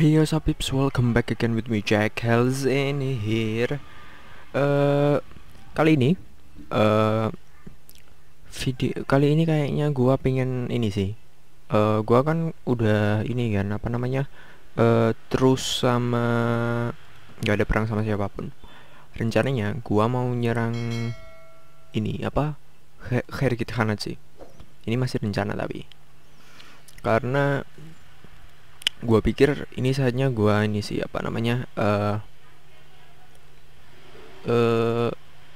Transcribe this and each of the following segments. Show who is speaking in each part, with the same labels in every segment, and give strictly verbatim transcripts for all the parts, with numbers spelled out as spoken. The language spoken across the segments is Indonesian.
Speaker 1: Hey what's up peeps, welcome back again with me Jack Hells in here. Eh Kali ini eh video kali ini kayaknya gua pengen ini sih. Eh gua kan udah ini kan apa namanya? Eh terus sama nggak ada perang sama siapapun. Rencananya gua mau nyerang ini apa? Khair Khanat sih. Ini masih rencana tapi karena gua pikir ini saatnya gua ini sih apa namanya? Eh eh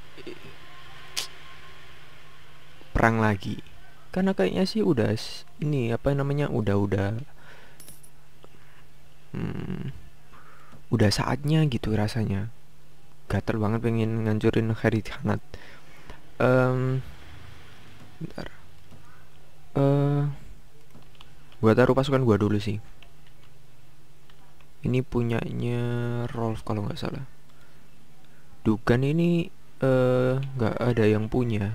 Speaker 1: perang lagi, karena kayaknya sih udah ini apa namanya udah udah hmm, udah saatnya gitu rasanya. Gatel banget pengen ngancurin Khanat. um, bentar uh, gua taruh pasukan gua dulu sih. Ini punyanya Rolf kalau nggak salah. Dugan ini nggak uh, ada yang punya.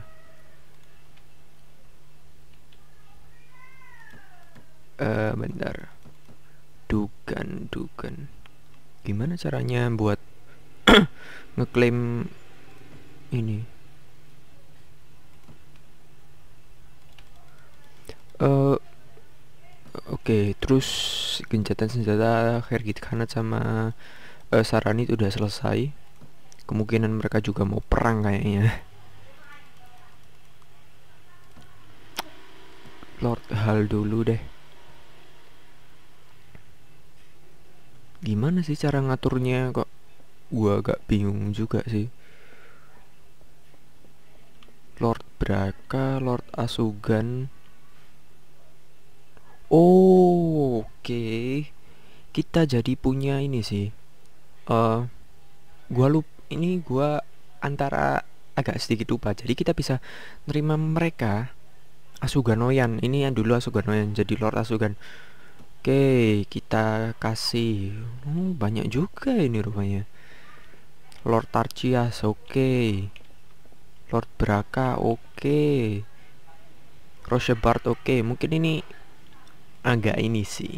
Speaker 1: Uh, bentar Dugan Dugan gimana caranya buat ngeklaim ini? Uh, Oke, okay, terus gencatan senjata Khair Khanat sama uh, Saranit udah selesai. Kemungkinan mereka juga mau perang kayaknya. Lord Hal dulu deh. Gimana sih cara ngaturnya, kok gua agak bingung juga sih. Lord Braka, Lord Asugan. Oh, oke. Okay. Kita jadi punya ini sih. Uh, gua lup ini gua antara agak sedikit lupa. Jadi kita bisa nerima mereka Asuganoyan. Ini yang dulu Asuganoyan jadi Lord Asugan. Oke, kita kasih oh, banyak juga ini rupanya. Lord Tarchias, oke. Lord Braka, oke. Rochebart, oke. Mungkin ini agak ini sih.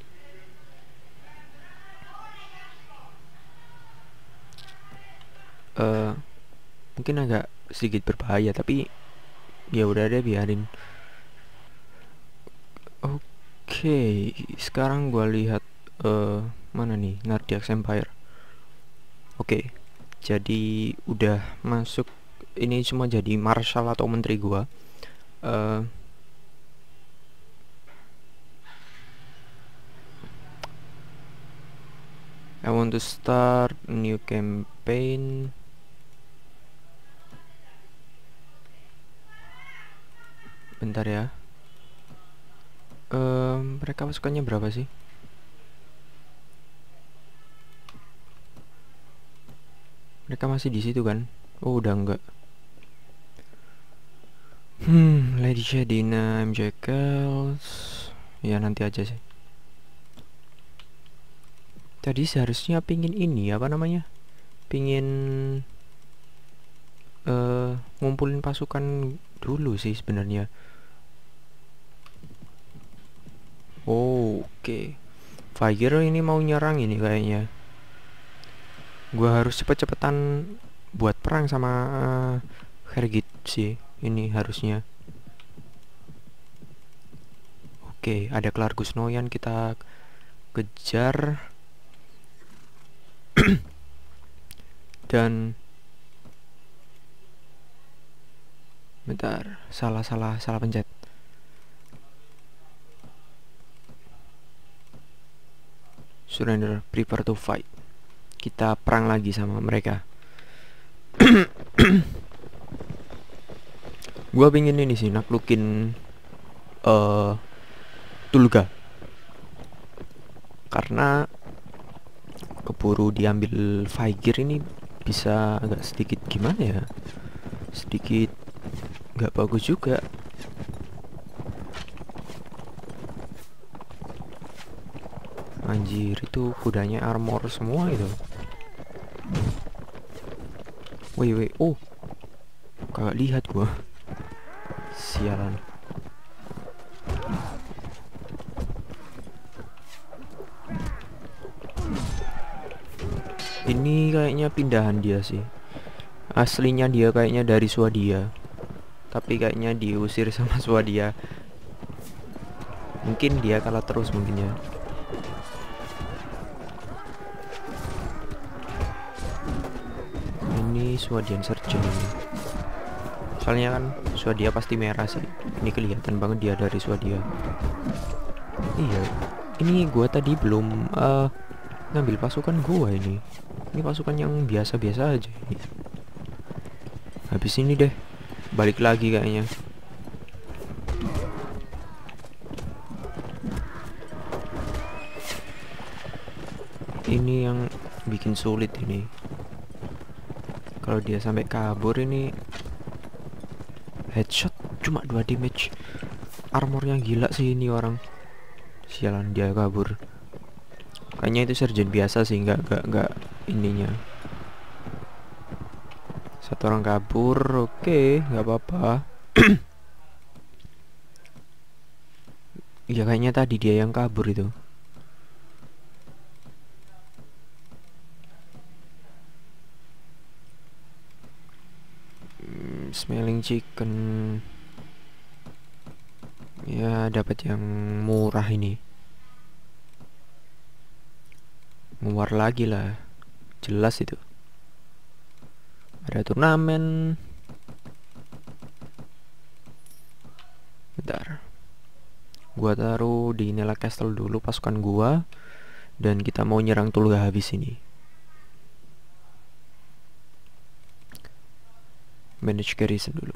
Speaker 1: Uh, mungkin agak sedikit berbahaya, tapi ya udah deh biarin. Oke, okay, sekarang gua lihat uh, mana nih Nardiax Empire. Oke, okay, jadi udah masuk. Ini cuma jadi marshal atau menteri gua. Uh, I want to start new campaign. Bentar ya. Uh, mereka pasukannya berapa sih? Mereka masih di situ kan? Oh, udah enggak. Hmm, Lady Shadina, M J Kells. Ya nanti aja sih. Tadi seharusnya pingin ini apa namanya? Pingin uh, ngumpulin pasukan dulu sih sebenarnya. Oh, oke. Okay. Fire ini mau nyerang ini kayaknya. Gua harus cepet-cepetan buat perang sama uh, Khair sih. Ini harusnya. Oke, okay, ada Klargus Noyan, kita kejar. Dan bentar, salah salah salah pencet. Surrender, prepare to fight. Kita perang lagi sama mereka. Gua pingin ini sih naklukin uh, Tulga, karena keburu diambil Faigir ini bisa agak sedikit gimana ya, sedikit nggak bagus juga. Anjir, itu kudanya armor semua itu. Woi woi, oh kagak lihat gua. Sialan. Ini kayaknya pindahan dia sih. Aslinya dia kayaknya dari Swadia, tapi kayaknya diusir sama Swadia. Mungkin dia kalah terus mungkin ya. Ini Swadian Surgeon ini. Soalnya kan Swadia pasti merah sih. Ini kelihatan banget dia dari Swadia. Iya. Ini gua tadi belum uh, ngambil pasukan gua ini. Ini pasukan yang biasa-biasa aja ini. Habis ini deh balik lagi kayaknya. Ini yang bikin sulit ini. Kalau dia sampai kabur ini headshot cuma dua damage. Armornya gila sih ini orang. Sialan dia kabur. Kayaknya itu surgeon biasa sih, nggak nggak nggak ininya. Satu orang kabur, oke, nggak apa-apa. Ya kayaknya tadi dia yang kabur itu. Hmm, smelling chicken. Ya dapat yang murah ini. Nguar lagi lah, jelas itu. Ada turnamen. Bentar. Gua taruh di Nela Castle dulu pasukan gua. Dan kita mau nyerang Tulga habis ini. Manage garrison dulu.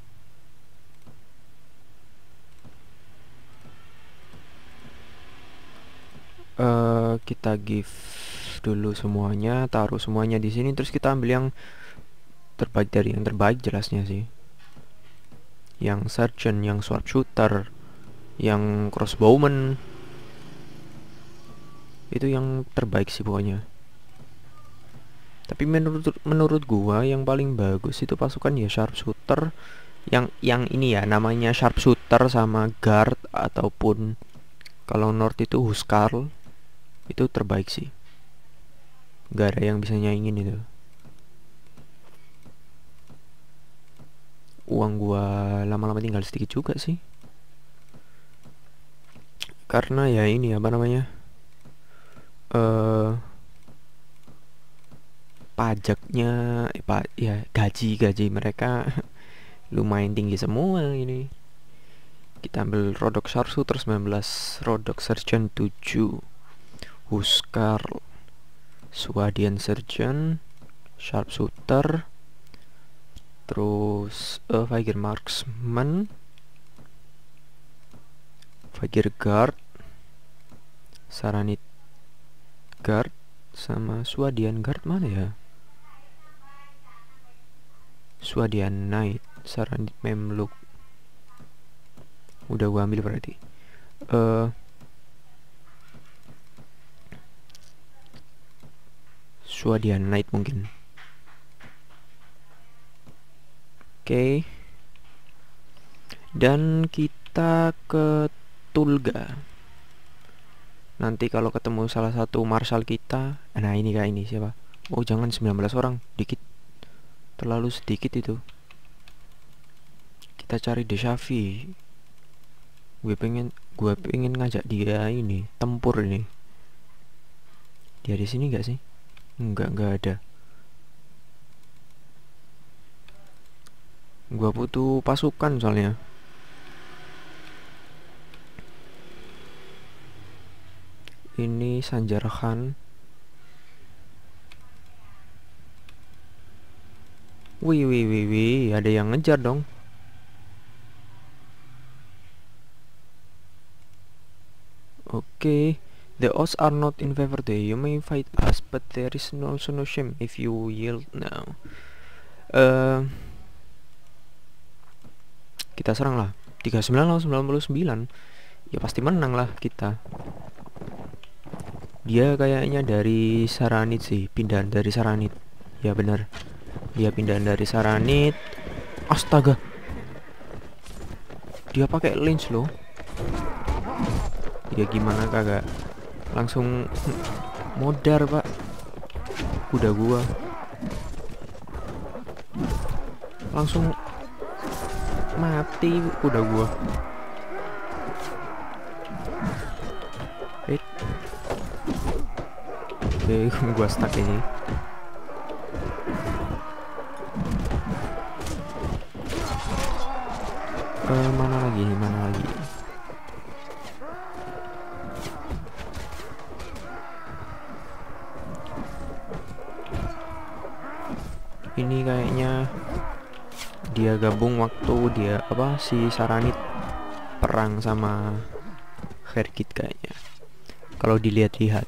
Speaker 1: Uh, kita give dulu semuanya, taruh semuanya di sini, terus kita ambil yang terbaik dari yang terbaik jelasnya sih. Yang sergeant, yang sharpshooter, yang crossbowman, itu yang terbaik sih pokoknya. Tapi menurut menurut gua yang paling bagus itu pasukan ya sharpshooter, yang yang ini ya namanya sharpshooter sama guard, ataupun kalau North itu Huskarl, itu terbaik sih. Gak ada yang bisa nyaingin itu. Uang gua lama-lama tinggal sedikit juga sih. Karena ya ini apa namanya? Eh uh, pajaknya eh, pa, ya gaji-gaji mereka lumayan tinggi semua ini. Kita ambil Rodok Sharpshooter sembilan belas, Rodok Sergeant tujuh, Huskarl, Swadian Sergeant, Sharpshooter, terus uh, Figure Marksman, Figure Guard, Saranit Guard, sama Swadian Guard mana ya? Swadian Knight, Saranit Memluk. Udah gua ambil berarti. Eh uh, Swadian Knight mungkin. Oke. Okay. Dan kita ke Tulga. Nanti kalau ketemu salah satu marshal kita, nah ini kayak ini siapa? Oh jangan, sembilan belas orang, dikit. Terlalu sedikit itu. Kita cari Deshavi. Gue pengen, gue pengen ngajak dia ini tempur ini. Dia di sini nggak sih? Enggak, enggak ada. Gua butuh pasukan soalnya. Ini Sanjar Khan. Wih, wih, wih, wih, ada yang ngejar dong. Oke. Okay. The odds are not in favor there. You may fight us, but there is no, also no shame if you yield now. Uh, kita serang lah. tiga puluh sembilan lawan sembilan puluh sembilan. Ya pasti menang lah kita. Dia kayaknya dari Saranit sih, pindahan dari Saranit. Ya benar. Dia pindahan dari Saranit. Astaga. Dia pakai lynch loh. Ya gimana kagak langsung modar pak. kuda gua. Langsung mati kuda gua. Eh. Oke, gua stuck ini. Uh, mana lagi? Mana lagi? Ini kayaknya dia gabung waktu dia apa si Saranit perang sama Herkit kayaknya. Kalau dilihat-lihat.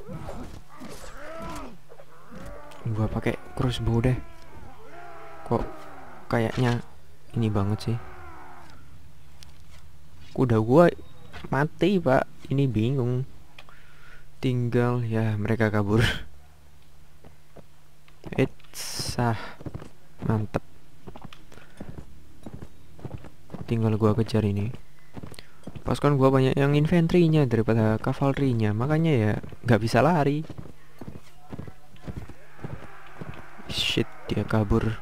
Speaker 1: Gua pakai crossbow deh. Kok kayaknya ini banget sih. Kuda gua mati, Pak. Ini bingung. Tinggal ya mereka kabur. It's ah, mantep. Tinggal gua kejar ini. Pasukan gua banyak yang infanterinya daripada kavalrinya, makanya ya nggak bisa lari. Shit, dia kabur.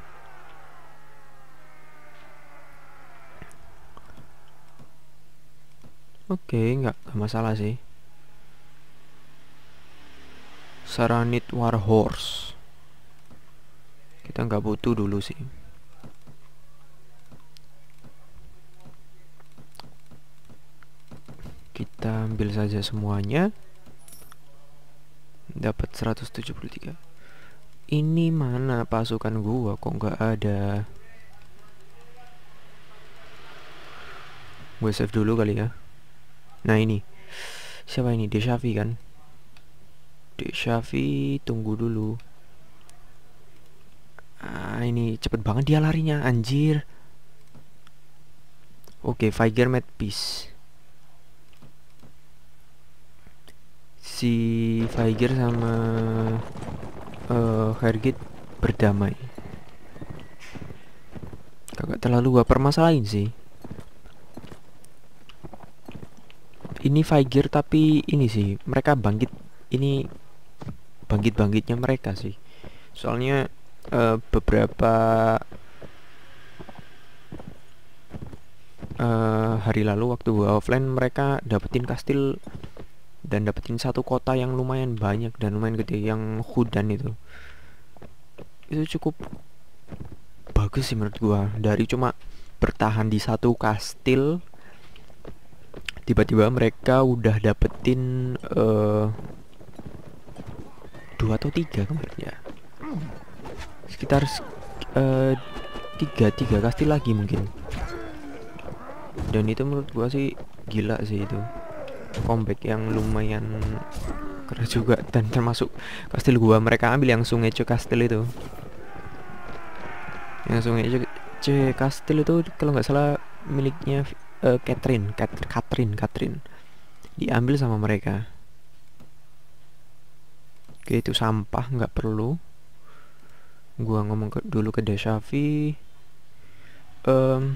Speaker 1: Oke, okay, nggak masalah sih. Saranit Warhorse. Kita nggak butuh dulu sih. Kita ambil saja semuanya. Dapat seratus tujuh puluh tiga. Ini mana pasukan gua kok nggak ada? Gue save dulu kali ya. Nah ini siapa ini? Deshavi kan? Deshavi, tunggu dulu. Ah ini cepet banget dia larinya, anjir. Oke, okay, Viger made peace. Si Viger sama uh, Hergit berdamai. Kagak terlalu gua permasalahin sih. Ini Viger tapi ini sih mereka bangkit, ini bangkit-bangkitnya mereka sih. Soalnya uh, beberapa uh, hari lalu waktu gua offline mereka dapetin kastil dan dapetin satu kota yang lumayan banyak dan lumayan gede, yang Hudan itu. Itu cukup bagus sih menurut gua. Dari cuma bertahan di satu kastil, tiba-tiba mereka udah dapetin uh, dua atau tiga kemarin ya, sekitar uh, tiga tiga kastil lagi mungkin. Dan itu menurut gua sih gila sih, itu comeback yang lumayan keren juga. Dan termasuk kastil gua mereka ambil yang Sungai Ce Kastil itu, yang Sungai Ce Kastil itu kalau nggak salah miliknya Uh, Catherine, Kat Catherine, Catherine, diambil sama mereka. Oke, itu sampah, nggak perlu. Gua ngomong ke, dulu ke Deshavi. Um,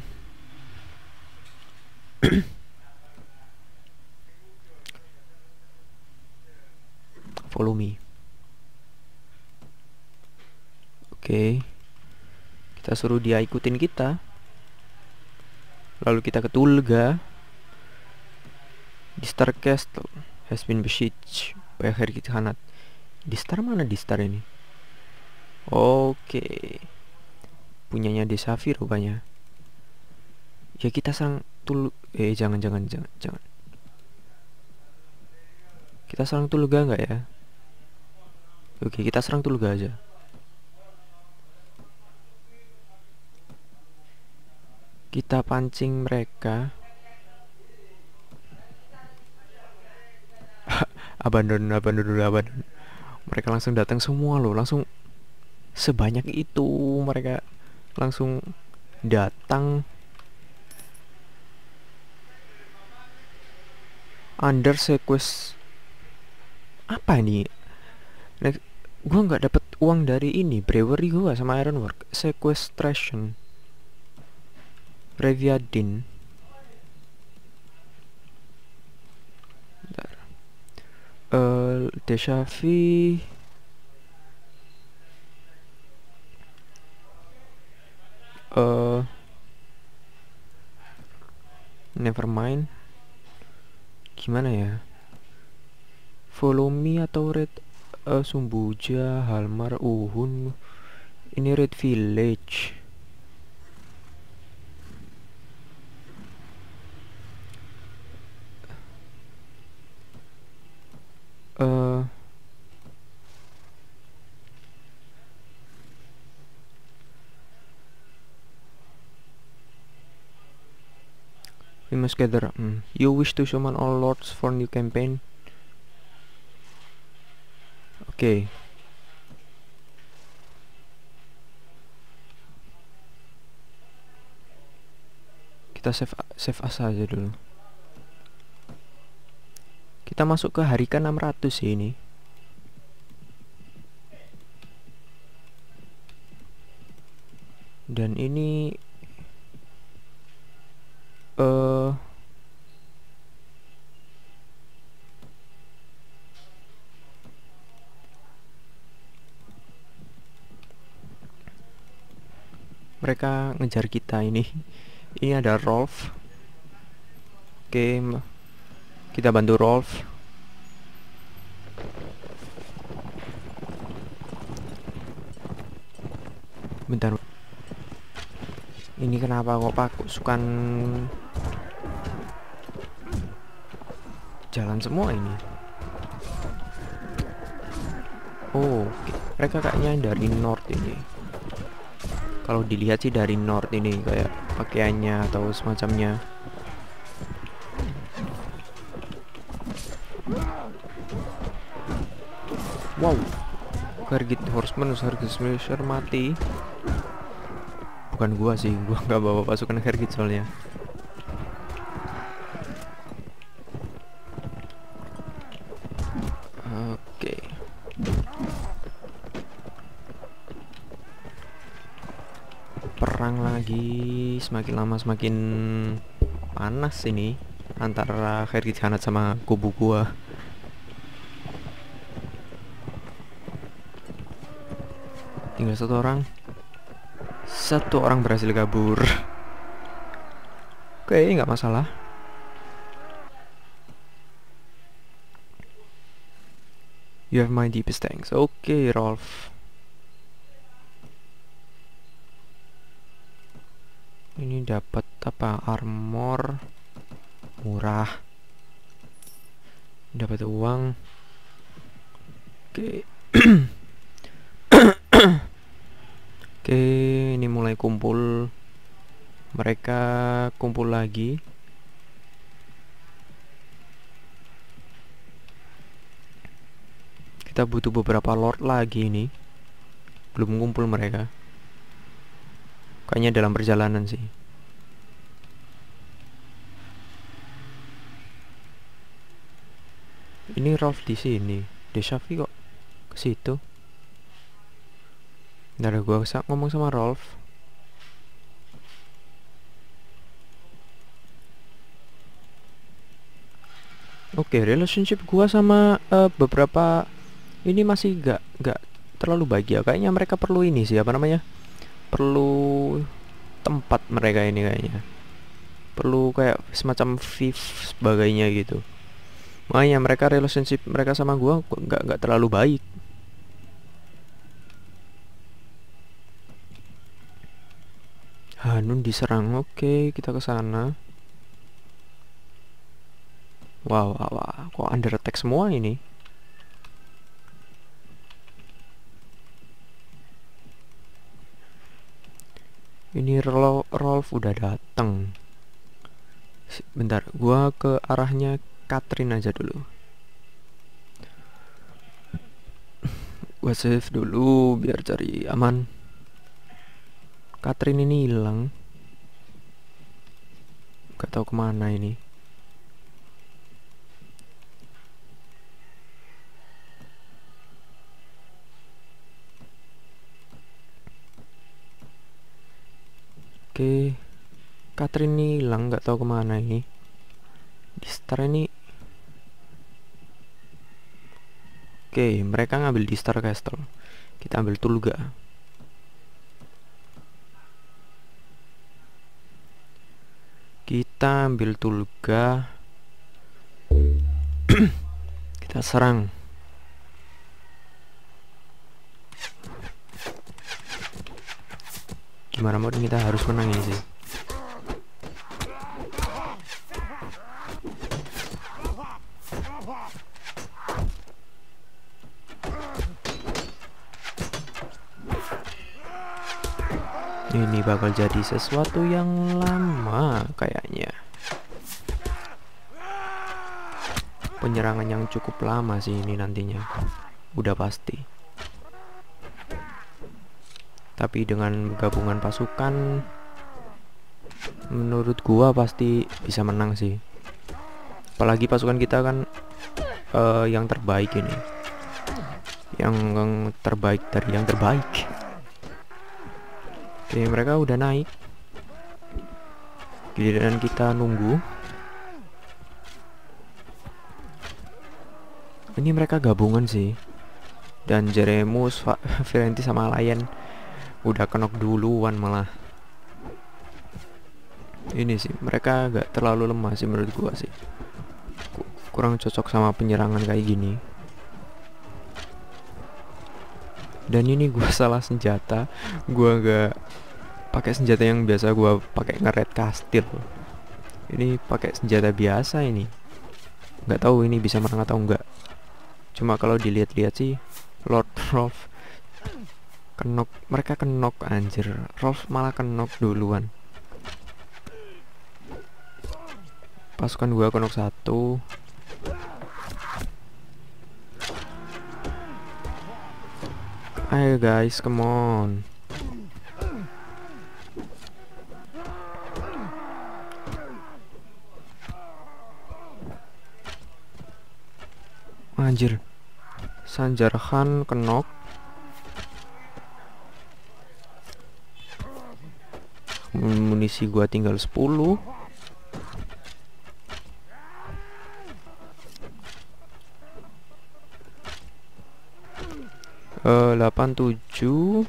Speaker 1: follow me. Oke, kita suruh dia ikutin kita. Lalu kita ke Tulga. Distar Castle has been besieged by Herkit Khanate. Distar mana Distar ini? Oke, punyanya Deshavi rupanya. Ya kita serang Tul eh jangan jangan jangan jangan. Kita serang Tulga nggak ya? Oke, kita serang Tulga aja. Kita pancing mereka. abandon, abandon dulu, abandon. Mereka langsung datang semua loh, langsung sebanyak itu mereka langsung datang. Under sequest apa ini? Next, gua nggak dapet uang dari ini brewery gua sama ironwork. Sequestration Breviadin. Uh, Deshavi uh, never mind. Gimana ya? Follow me atau Red uh, Sumbuja, Halmar, Uhun. Ini Red Village. Uh, we must gather. Hmm. You wish to summon all lords for new campaign? Oke. Okay. Kita save save as aja dulu. Kita masuk ke hari ke enam ratus ya ini. Dan ini eh uh, mereka ngejar kita ini. Ini ada Rolf. Oke, kita bantu Rolf. Bentar. Ini kenapa kok pasukan jalan semua ini? Oh, mereka kayaknya dari north ini. Kalau dilihat sih dari north ini, kayak pakaiannya atau semacamnya. Wow, Kargit Horseman, Kargit Smasher mati. Bukan gua sih, gua nggak bawa pasukan Kargit soalnya. Oke. Perang lagi, semakin lama semakin panas ini antara Kargit Khanat sama kubu gua. Tinggal satu orang. Satu orang berhasil kabur. Oke, nggak masalah. You have my deepest thanks. Oke, Rolf. Ini dapat apa? Armor murah. Dapat uang. Oke. Oke, ini mulai kumpul. Mereka kumpul lagi. Kita butuh beberapa lord lagi ini. Belum kumpul mereka. Kayaknya dalam perjalanan sih. Ini Rolf di sini. Deshafi kok ke situ. Ntar gua ngomong sama Rolf. Oke, okay, relationship gua sama uh, beberapa ini masih gak gak terlalu baik ya. Kayaknya mereka perlu ini sih, apa namanya? Perlu tempat mereka ini kayaknya. Perlu kayak semacam V I V sebagainya gitu. Makanya mereka relationship mereka sama gua nggak nggak terlalu baik. Hanun diserang. Oke, kita ke sana. Wow, wow, wow, kok under attack semua ini? Ini Rolf udah datang. Bentar, gua ke arahnya Catherine aja dulu. Gua save dulu biar cari aman. Catherine ini hilang. Gak tahu kemana ini. Oke, Catherine ini hilang, gak tahu kemana ini. Di Star ini. Oke, mereka ngambil di Star Castle. Kita ambil Tulga. Kita ambil Tulga. Kita serang. Gimana mau, kita harus menang ini sih. Ini bakal jadi sesuatu yang lama kayaknya. Penyerangan yang cukup lama sih ini nantinya. Udah pasti. Tapi dengan gabungan pasukan, menurut gua pasti bisa menang sih. Apalagi pasukan kita kan uh, yang terbaik ini. Yang, yang terbaik dari yang terbaik. Oke, mereka udah naik. Giliran kita nunggu. Ini mereka gabungan sih. Dan Jeremus, Firenze sama Lion udah kenok duluan malah. Ini sih, mereka agak terlalu lemah sih menurut gua sih. Kurang cocok sama penyerangan kayak gini. Dan ini gua salah senjata. Gua gak pakai senjata yang biasa gua pakai nge-raid kastil. Ini pakai senjata biasa ini. Nggak tahu ini bisa menang atau enggak. Cuma kalau dilihat-lihat sih Lord Rolf kenok, mereka kenok anjir. Rolf malah kenok duluan. Pasukan gua kenok satu. Ayo guys, come on. Anjir, Sanjar Khan kenok. Munisi gua tinggal sepuluh. uh, delapan tujuh.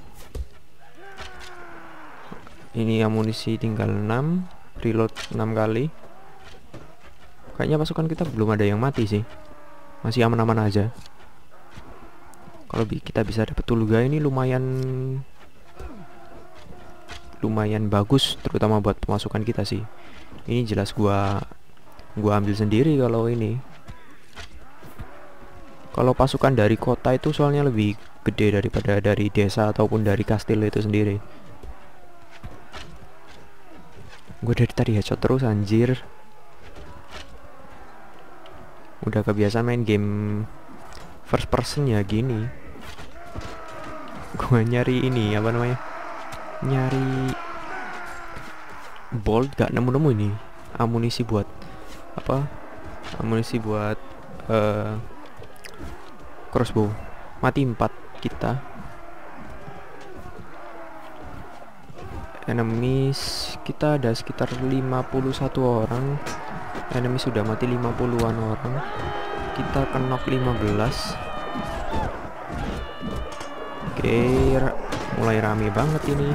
Speaker 1: Ini amunisi tinggal enam. Reload enam kali. Kayaknya pasukan kita belum ada yang mati sih. Masih aman-aman aja. Kalau bi kita bisa dapat Tulga ini lumayan lumayan bagus, terutama buat pemasukan kita sih. Ini jelas gua gua ambil sendiri kalau ini. Kalau pasukan dari kota itu soalnya lebih gede daripada dari desa ataupun dari kastil itu sendiri. Gue dari tadi headshot terus anjir. Udah kebiasaan main game first person ya gini. Gue nyari ini apa namanya, nyari bolt gak nemu-nemu ini. Amunisi buat apa, amunisi buat uh, crossbow. Mati empat kita. Enemies kita ada sekitar lima puluh satu orang. Enemy sudah mati lima puluhan orang. Kita kenok lima belas. Oke, ra mulai rame banget ini.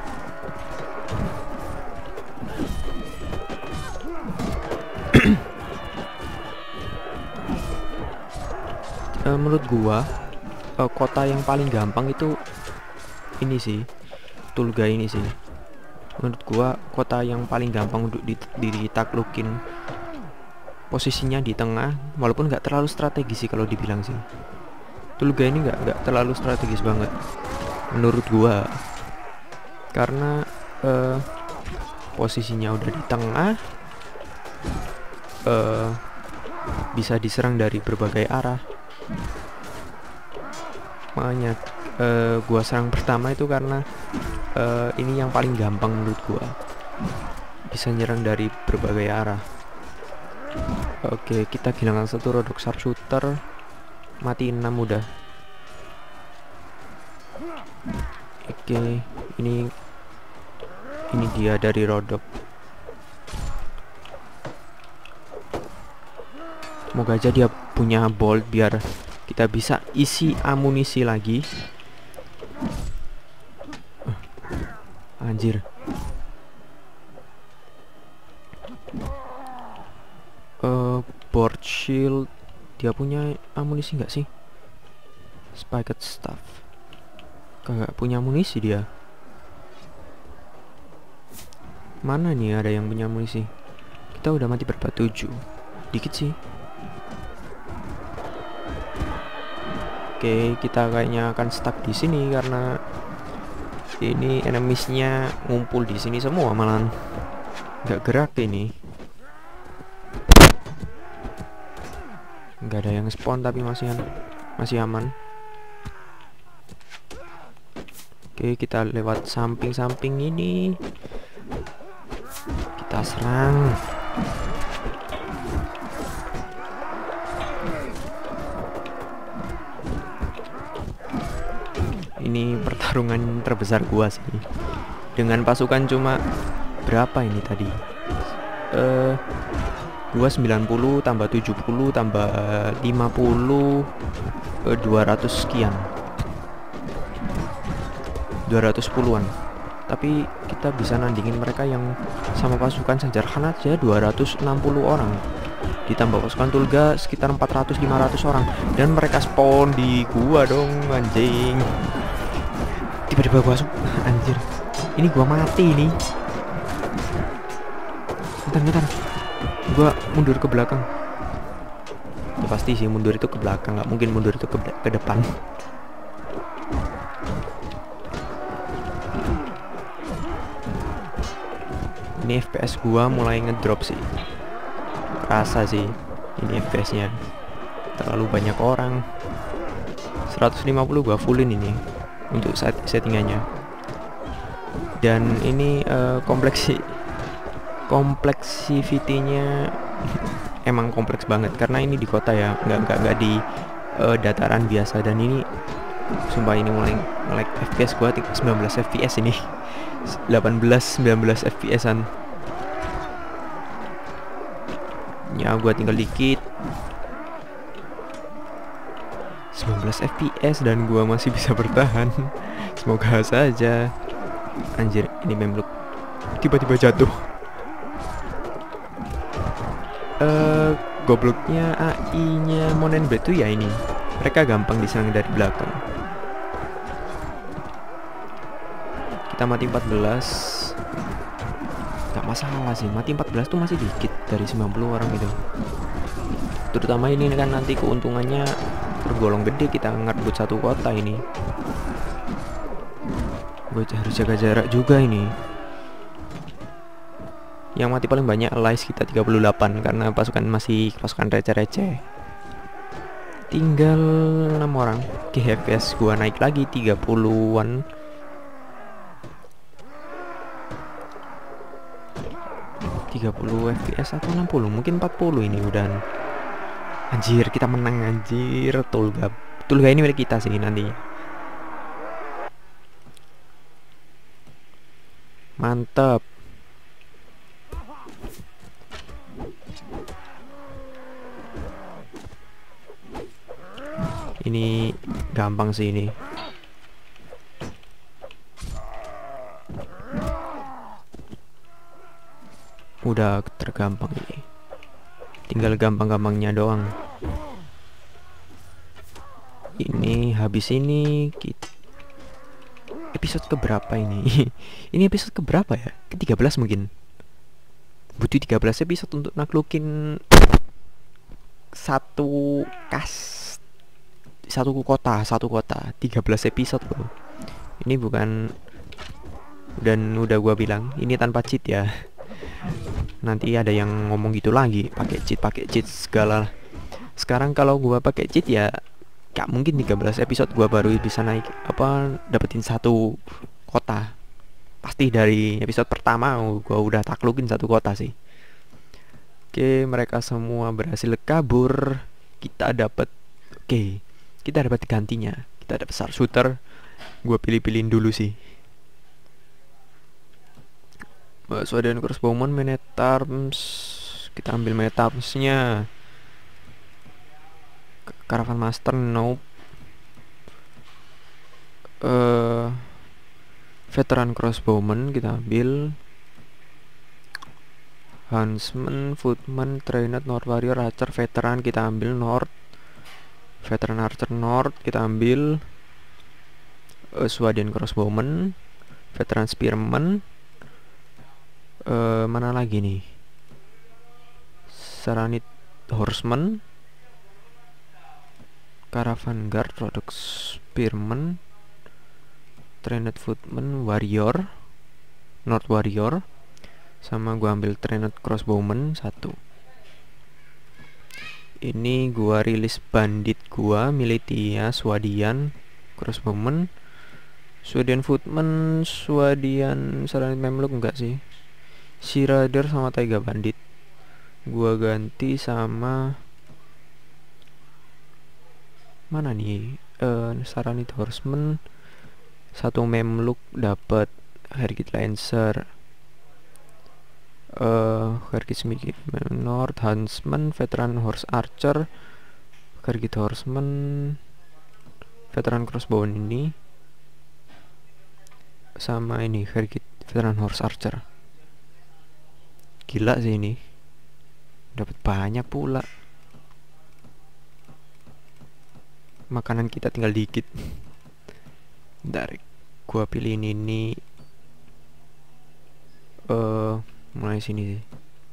Speaker 1: uh, menurut gua uh, kota yang paling gampang itu ini sih, Tulga ini sih. Menurut gua kota yang paling gampang untuk ditaklukin. Posisinya di tengah, walaupun nggak terlalu strategis sih kalau dibilang sih. Tulga ini nggak nggak terlalu strategis banget menurut gua, karena uh, posisinya udah di tengah, uh, bisa diserang dari berbagai arah. Makanya uh, gua serang pertama itu karena uh, ini yang paling gampang menurut gua, bisa nyerang dari berbagai arah. Oke, kita kehilangan satu rodok sharpshooter, mati enam udah. Oke, ini ini dia dari rodok. Semoga aja dia punya bolt biar kita bisa isi amunisi lagi. uh, Anjir. board shield. Dia punya amunisi nggak sih? Spiked staff. Kagak punya amunisi dia. Mana nih ada yang punya amunisi? Kita udah mati berapa? Tujuh. Dikit sih. Oke, kita kayaknya akan stuck di sini karena ini enemies-nya ngumpul di sini semua, malah nggak gerak ini. Nggak ada yang spawn tapi masih masih aman. Oke, kita lewat samping-samping ini. Kita serang. Ini pertarungan terbesar gua sih. Dengan pasukan cuma berapa ini tadi? Eh, gua sembilan puluh tambah tujuh puluh tambah lima puluh, eh, dua ratus sekian. dua ratus sepuluhan. Tapi kita bisa nandingin mereka yang sama pasukan Sanjar Khan aja dua ratus enam puluh orang. Ditambah pasukan Tulga sekitar empat ratus lima ratus orang, dan mereka spawn di gua dong, anjing. Tiba-tiba gua masuk, anjir. Ini gua mati ini. Bentar-bentar. Gua mundur ke belakang. Ya, pasti sih mundur itu ke belakang, nggak mungkin mundur itu ke, ke depan. Ini F P S gua mulai ngedrop sih. Rasa sih ini F P S-nya. Terlalu banyak orang. seratus lima puluh gua fullin ini untuk set settingannya. Dan ini uh, kompleksi kompleksivitinya emang kompleks banget karena ini di kota ya, nggak nggak nggak di uh, dataran biasa. Dan ini sumpah ini mulai like F P S gua sembilan belas F P S ini. delapan belas sembilan belas F P S-an. Ya gua tinggal dikit. sembilan belas F P S dan gua masih bisa bertahan. Semoga saja. Anjir, ini memblok tiba-tiba jatuh. Eh, uh, gobloknya A I-nya Monen Betu ya ini. Mereka gampang diserang dari belakang. Kita mati empat belas. Gak masalah sih, mati empat belas tuh masih dikit dari sembilan puluh orang gitu. Terutama ini kan nanti keuntungannya tergolong gede, kita ngerebut satu kota ini. Gue harus jaga jarak juga ini. Yang mati paling banyak allies kita tiga puluh delapan karena pasukan masih pasukan receh-receh. Tinggal enam orang. Oke, F P S gua naik lagi tiga puluhan. tiga puluh F P S atau enam puluh, mungkin empat puluh ini udah. Anjir, kita menang anjir. Tulga Tulga ini milik kita sih nantinya. Mantap. Ini gampang sih ini. Udah tergampang ini. Tinggal gampang-gampangnya doang. Ini habis ini kita episode keberapa ini? Ini episode keberapa ya? ke tiga belas mungkin. Butuh tiga belas episode untuk naklukin satu kas satu kota, satu kota. tiga belas episode loh. Ini bukan, dan udah gua bilang ini tanpa cheat ya. Nanti ada yang ngomong gitu lagi, pakai cheat, pakai cheat segala. Sekarang kalau gua pakai cheat ya gak mungkin tiga belas episode gua baru bisa naik apa dapetin satu kota. Pasti dari episode pertama gua udah taklukin satu kota sih. Oke, mereka semua berhasil kabur. Kita dapat, oke, kita dapat gantinya. Kita dapat sharpshooter. Gua pilih-pilihin dulu sih. Bakso dan crossbowman, Manet Arms. Kita ambil Manet Arms-nya. Caravan Master, nope. uh, Veteran crossbowman kita ambil. Huntsman, Footman, Trained, North Warrior, Archer, Veteran. Kita ambil North. Veteran Archer North kita ambil. uh, Swadien Crossbowman, Veteran Spearman. uh, Mana lagi nih? Saranid Horseman, Caravan Guard, Product Spearman, Trained Footman, Warrior, North Warrior. Sama gua ambil Trained Crossbowman satu. Ini gua rilis bandit gua, Militia, Swadian, Crossbowman, Swadian Footman, Swadian Saranid Memluk enggak sih. Sea Rider sama Taiga Bandit gua ganti sama mana nih? Uh, Saranid Horseman, satu Memluk dapat Herkit Lancer, uh, Herkit Smith North, Huntsman, Veteran Horse Archer, Herkit Horseman, Veteran Crossbow ini sama ini Herkit Veteran Horse Archer. Gila sih ini, dapat banyak pula. Makanan kita tinggal dikit. Dari gua pilih ini nih. Uh, mulai sini sih.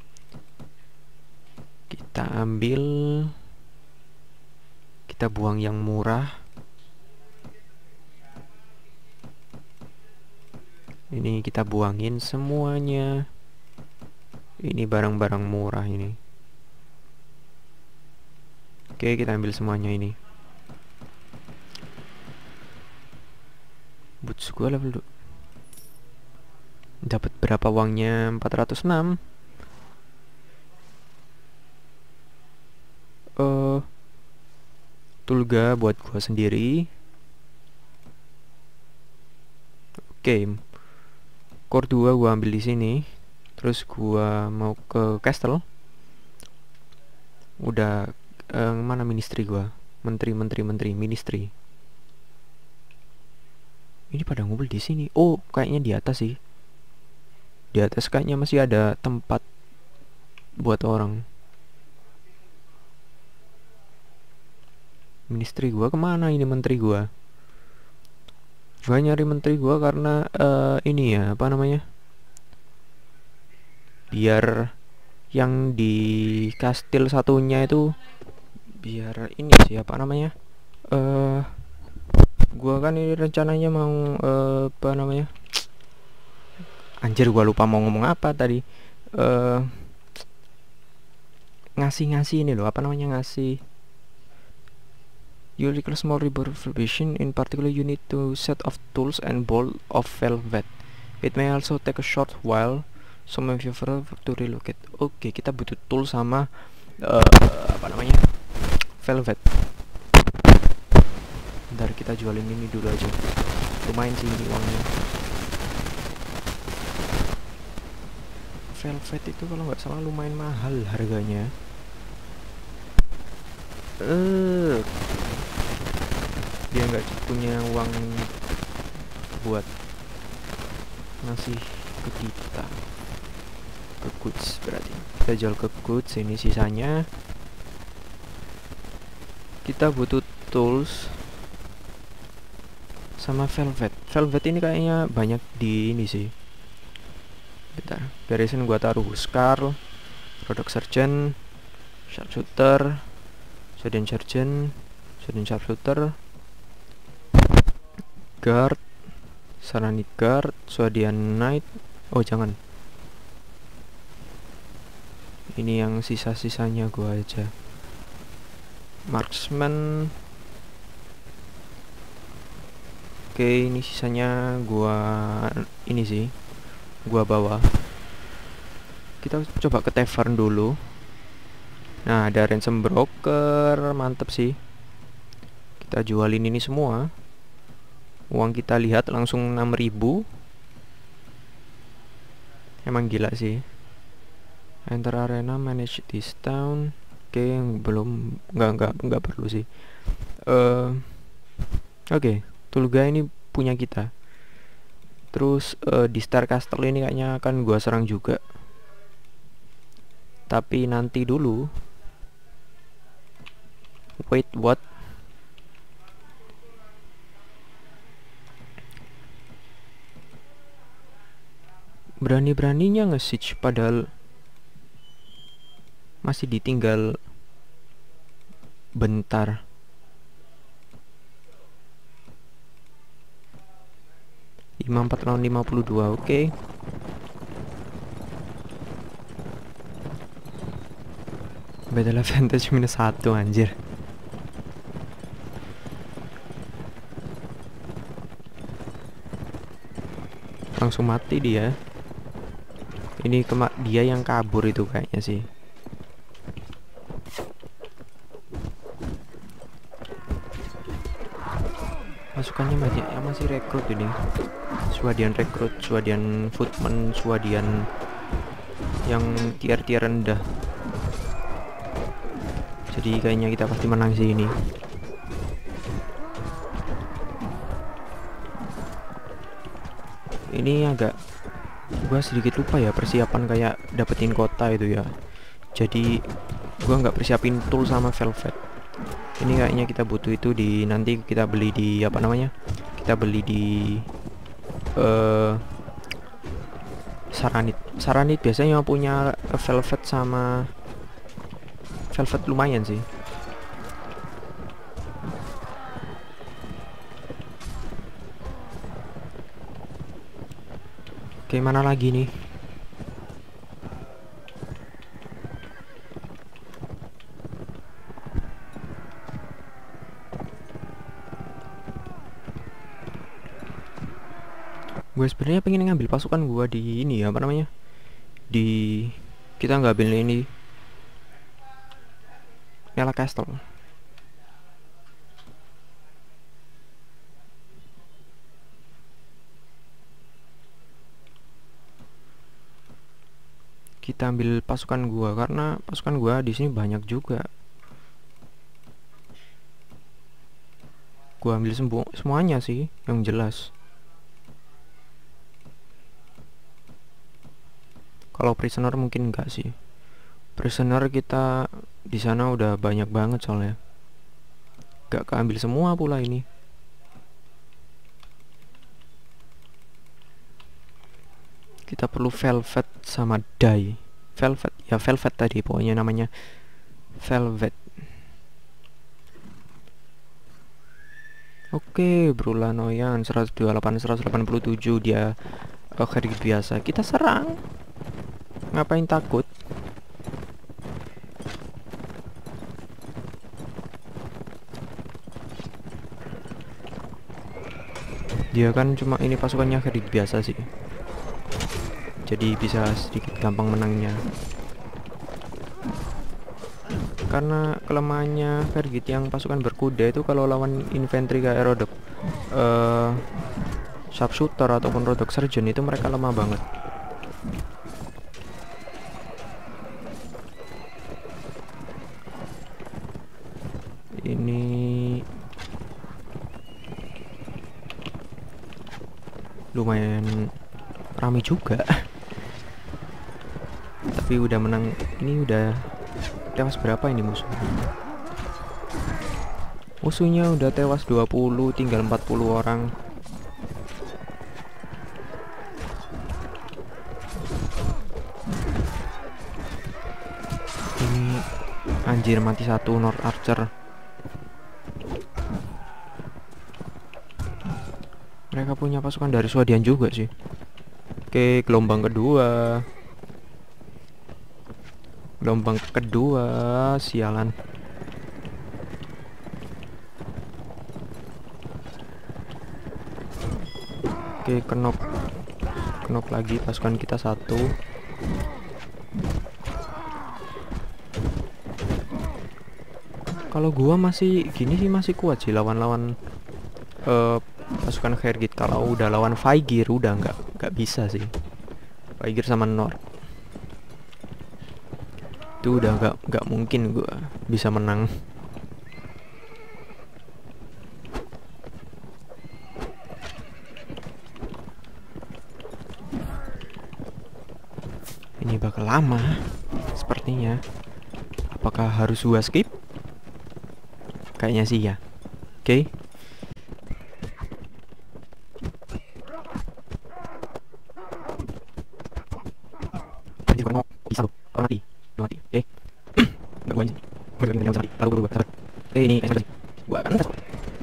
Speaker 1: Kita ambil, kita buang yang murah. Ini kita buangin semuanya. Ini barang-barang murah ini. Oke, kita ambil semuanya ini. Boots gua level dua. Dapat berapa uangnya? empat ratus enam. Eh uh, Tulga buat gua sendiri. Oke. Core dua gua ambil di sini. Terus gua mau ke castle. Udah eh, mana ministry gua? Menteri, menteri, menteri, ministry. Ini pada ngumpul di sini. Oh, kayaknya di atas sih. Di atas kayaknya masih ada tempat buat orang. Ministry gua kemana ini menteri gua? Gua nyari menteri gua karena uh, ini ya, apa namanya? Biar yang di kastil satunya itu biar ini siapa namanya? Eh uh, gua kan ini rencananya mau uh, apa namanya? Anjir, gua lupa mau ngomong apa tadi. Uh, ngasih-ngasih ini loh, apa namanya, ngasih. You require small reverberation. In particular, you need to set of tools and bolt of velvet. It may also take a short while. So may you prefer to relocate. Oke, okay, kita butuh tool sama uh, apa namanya, velvet. Bentar, kita jualin ini dulu aja. Lumayan sih ini uangnya. Velvet itu kalau nggak salah lumayan mahal harganya. Eh, uh, dia nggak punya uang buat ngasih ke kita. Ke goods berarti kita jual ke goods. Ini sisanya. Kita butuh tools sama velvet. Velvet ini kayaknya banyak di ini sih. Bentar, garrison gua taruh Huskar, Product Sergeant, Sharpshooter, Swadian Sergeant, Swadian Sharpshooter, Guard, Saranid Guard, Swadian Knight. Oh jangan, ini yang sisa-sisanya gua aja. Marksman. Oke, ini sisanya gua ini sih gua bawa. Kita coba ke tavern dulu. Nah, ada ransom broker, mantep sih. Kita jualin ini semua. Uang kita lihat langsung enam ribu. Emang gila sih. Enter arena, manage this town. Oke, okay, belum, nggak nggak nggak perlu sih. Uh, Oke, okay, Tulga ini punya kita. Terus uh, di Star Castle ini kayaknya akan gua serang juga. Tapi nanti dulu. Wait, what? Berani-beraninya nge-siege padahal masih ditinggal bentar. lima puluh empat lawan lima puluh dua, oke. Okay. Battle advantage minus satu, anjir. Langsung mati dia. Ini kemak dia yang kabur itu kayaknya sih. Pasukannya masih ya masih rekrut ini. Swadian rekrut, Swadian footman, Swadian yang tier-tier rendah. Jadi kayaknya kita pasti menang sih ini. Ini agak gua sedikit lupa ya persiapan kayak dapetin kota itu ya. Jadi gua nggak persiapin tool sama velvet. Ini kayaknya kita butuh itu di nanti kita beli di apa namanya? Kita beli di uh, Saranit. Saranit biasanya punya velvet sama velvet lumayan sih. Oke, mana lagi nih? Gue sebenarnya pengen ngambil pasukan gue di ini ya, apa namanya? Di kita nggak ambil ini Nella Castle. Kita ambil pasukan gua karena pasukan gua di sini banyak juga. Gua ambil semua semuanya sih yang jelas. Kalau prisoner mungkin enggak sih. Prisoner kita di sana udah banyak banget soalnya. Gak keambil semua pula ini. Kita perlu velvet sama dye. Velvet, ya velvet tadi pokoknya namanya velvet. Oke, Brulanoyan seratus dua puluh delapan seratus delapan puluh tujuh dia oke oh, biasa. Kita serang. Ngapain takut? Dia kan cuma ini pasukannya Kredit biasa sih. Jadi bisa sedikit gampang menangnya. Karena kelemahannya Vergit yang pasukan berkuda itu kalau lawan infanteri kayak Rodok uh, sharpshooter ataupun Rodok surgeon itu mereka lemah banget. Ini lumayan ramai juga. Tapi udah menang. Ini udah tewas berapa ini musuhnya? Musuhnya udah tewas dua puluh, tinggal empat puluh orang. Ini anjir mati satu North Archer. Mereka punya pasukan dari Swadian juga sih. Oke, gelombang kedua. Gelombang kedua, sialan. Oke, kenok. Kenok lagi pasukan kita satu. Kalau gua masih gini sih masih kuat sih lawan-lawan uh, pasukan Khergit. Kalau udah lawan Vaigir udah nggak nggak bisa sih. Vaigir sama Nord itu udah nggak nggak mungkin gua bisa menang. Ini bakal lama sepertinya. Apakah harus gua skip? Kayaknya sih ya. Oke. Anjir, gua mau bisa loh. Oh, mati. Gua mati. Eh. Enggak gua anjir. Gua lagi mati. Tahu gua, sabar. Eh, ini ekspresi. Gua akan tes.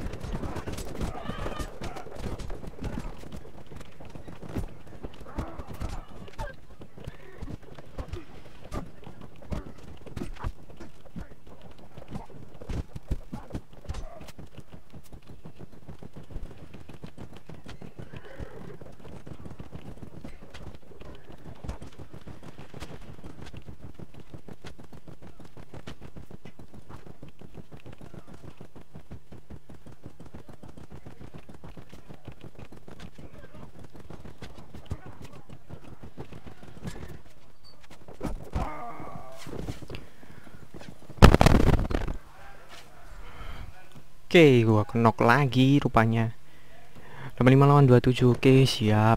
Speaker 1: Oke, gua kenok lagi rupanya. delapan lima lawan dua puluh tujuh. Oke, siap.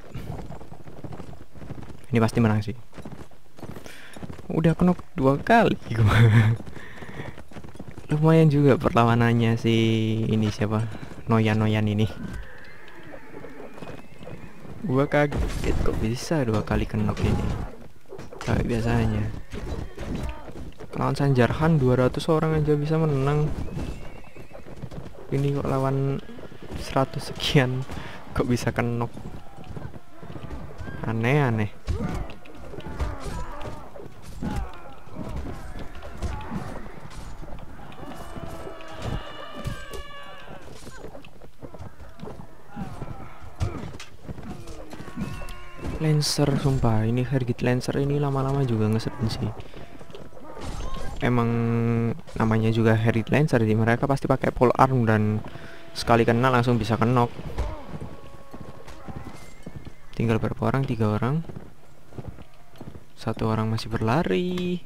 Speaker 1: Ini pasti menang sih. Udah kenok dua kali gua. Lumayan juga perlawanannya si ini siapa? Noyan-noyan ini. Gua kaget kok bisa dua kali kenok ini. Kayak biasanya. Lawan Sanjarhan dua ratus orang aja bisa menang. Ini kok lawan seratus sekian kok bisa kenok. Aneh-aneh. Lancer, sumpah ini Hargit Lancer ini lama-lama juga ngeselin sih. Emang namanya juga Hargit Lancer, jadi mereka pasti pakai pole arm dan sekali kena langsung bisa kenok. Tinggal berapa orang? Tiga orang. Satu orang masih berlari.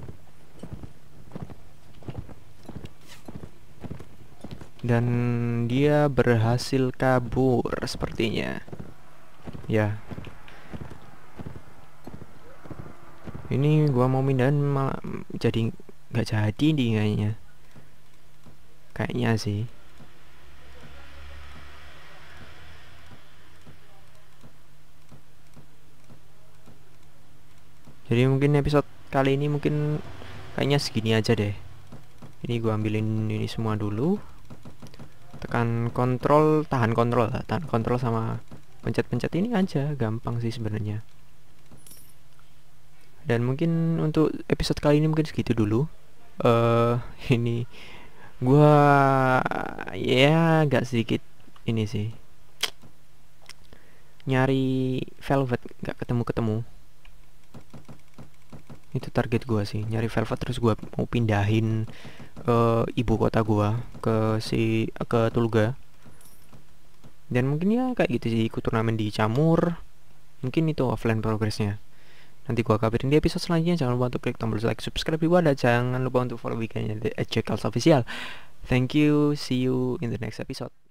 Speaker 1: Dan dia berhasil kabur sepertinya. Ya. Ini gua mau pindahin malah jadi nggak jadi nih kayaknya. Kayaknya sih. Jadi mungkin episode kali ini mungkin kayaknya segini aja deh. Ini gua ambilin ini semua dulu. Tekan kontrol, tahan kontrol, tahan kontrol sama pencet-pencet ini aja, gampang sih sebenarnya. Dan mungkin untuk episode kali ini mungkin segitu dulu. Eh uh, ini gua ya agak sedikit ini sih. Nyari velvet nggak ketemu-ketemu. Itu target gua sih, nyari velvet terus gua mau pindahin uh, ibu kota gua ke si ke Tulga. Dan mungkin ya kayak gitu sih, ikut turnamen di Camur. Mungkin itu offline progressnya. Nanti gua kabarin di episode selanjutnya. Jangan lupa untuk klik tombol like, subscribe juga, dan jangan lupa untuk follow weekendnya di at Jackals Official. Thank you, see you in the next episode.